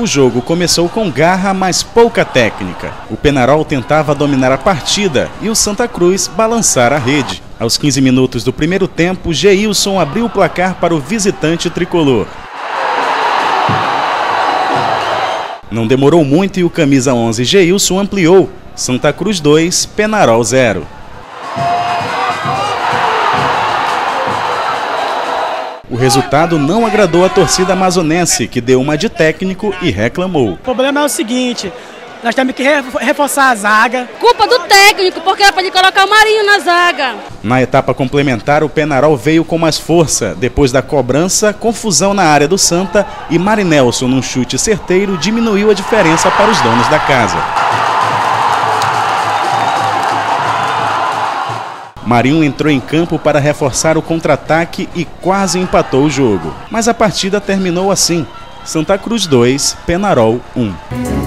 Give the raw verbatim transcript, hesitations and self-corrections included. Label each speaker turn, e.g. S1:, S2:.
S1: O jogo começou com garra, mas pouca técnica. O Penharol tentava dominar a partida e o Santa Cruz balançar a rede. Aos quinze minutos do primeiro tempo, Geilson abriu o placar para o visitante tricolor. Não demorou muito e o camisa onze Geilson ampliou. Santa Cruz dois, Penharol zero. O resultado não agradou a torcida amazonense, que deu uma de técnico e reclamou.
S2: O problema é o seguinte, nós temos que reforçar a zaga.
S3: Culpa do técnico, porque era para ele colocar o Marinho na zaga.
S1: Na etapa complementar, o Penharol veio com mais força. Depois da cobrança, confusão na área do Santa e Marinelson, num chute certeiro, diminuiu a diferença para os donos da casa. Marinho entrou em campo para reforçar o contra-ataque e quase empatou o jogo. Mas a partida terminou assim: Santa Cruz dois, Penharol um.